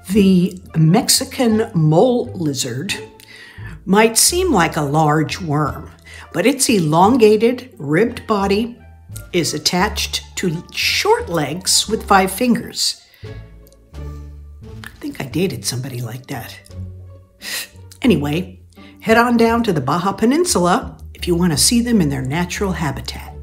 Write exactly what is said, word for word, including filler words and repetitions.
The Mexican mole lizard might seem like a large worm, but its elongated, ribbed body is attached to short legs with five fingers. I think I dated somebody like that. Anyway, head on down to the Baja Peninsula if you want to see them in their natural habitat.